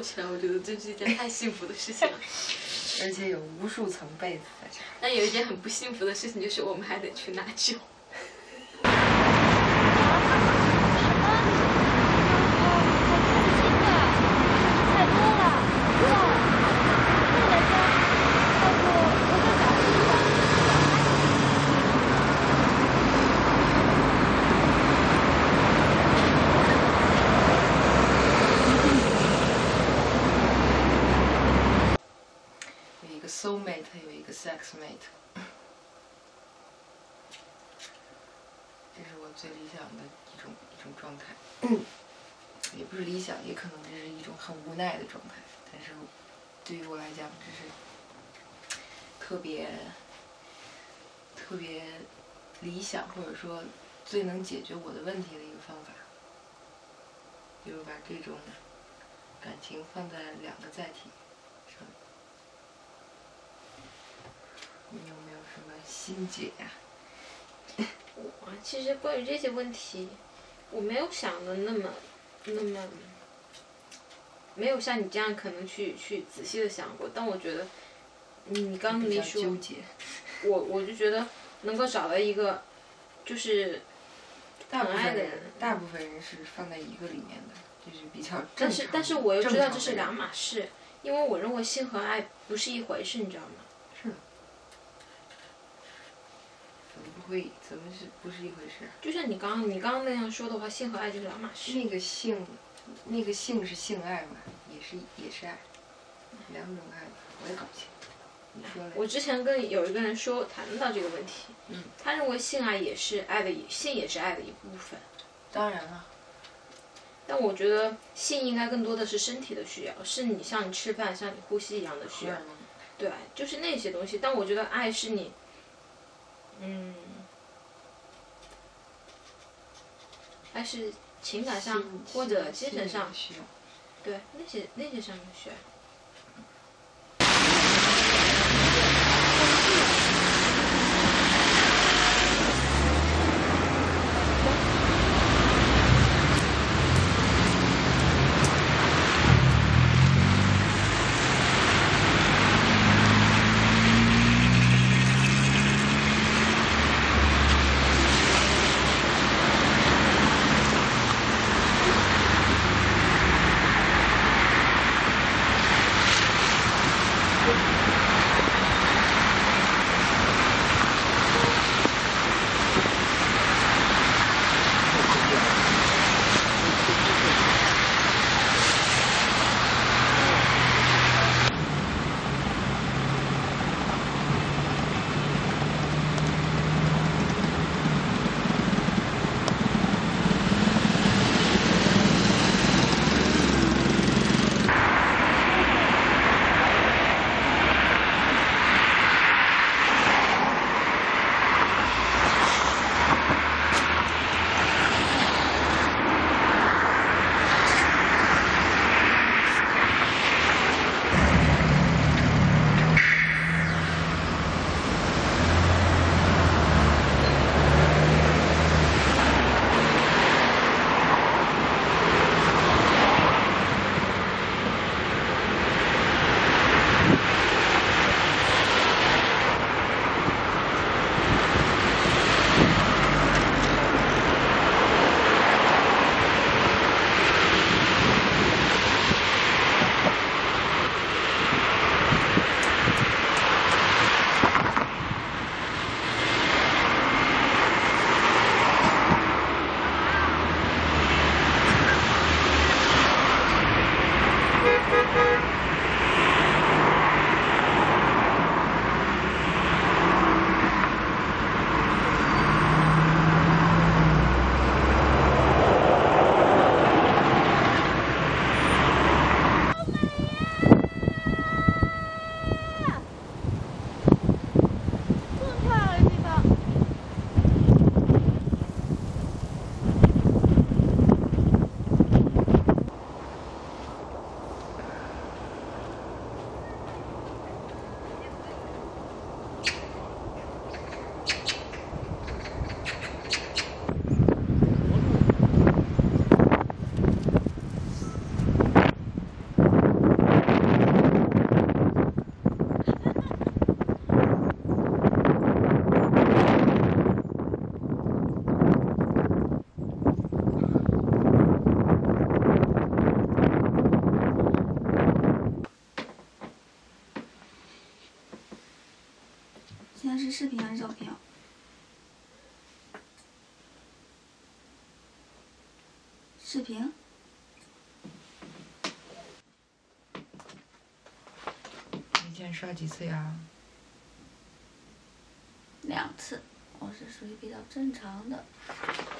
起来，我觉得这是一件太幸福的事情了。 而且有无数层被子在这儿。 但有一件很不幸福的事情，就是我们还得去拿酒。 soul mate 有一个 sex mate， 这是我最理想的一种状态。也不是理想，也可能这是一种很无奈的状态。但是对于我来讲，这是特别理想，或者说最能解决我的问题的一个方法，就是把这种感情放在两个载体上。你有没有什么心结呀？ 我其实关于这些问题，我没有想的那么，没有像你这样可能去仔细的想过。但我觉得，你刚刚没说， 纠结。我就觉得能够找到一个，就是很爱的人。 大部分人是放在一个里面的，就是比较正常的。 但是我又知道这是两码事，因为我认为性和爱不是一回事，你知道吗？ 是的。怎么不是一回事？ 就像你刚刚那样说的话，性和爱就是两码事。 那个性是性爱嘛，也是爱，两种爱，我也搞不清。你说嘞？ 我之前跟有一个人谈到这个问题，他认为性爱也是爱的，性也是爱的一部分。 当然了。 但我觉得性应该更多的是身体的需要，是你像你吃饭、像你呼吸一样的需要。对，就是那些东西。但我觉得爱是你。还是情感上或者精神上，对那些上面需要。 在是视频还是照片啊？视频。 你今天刷几次牙 ？2次，我是属于比较正常的。